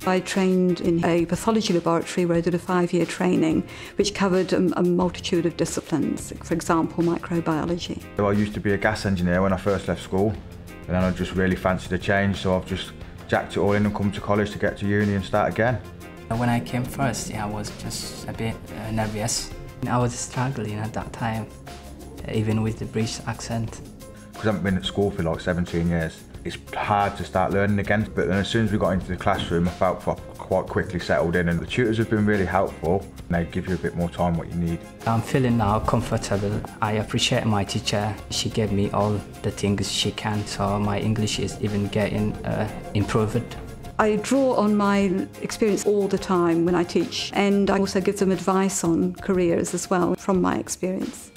I trained in a pathology laboratory where I did a 5-year training which covered a multitude of disciplines, for example microbiology. I used to be a gas engineer when I first left school, and then I just really fancied a change, so I've just jacked it all in and come to college to get to uni and start again. When I came first, I was just a bit nervous. I was struggling at that time, even with the British accent. Because I haven't been at school for like 17 years, it's hard to start learning again. But then as soon as we got into the classroom, I felt quite quickly settled in, and the tutors have been really helpful. They give you a bit more time what you need. I'm feeling now comfortable. I appreciate my teacher. She gave me all the things she can, so my English is even getting improved. I draw on my experience all the time when I teach, and I also give them advice on careers as well from my experience.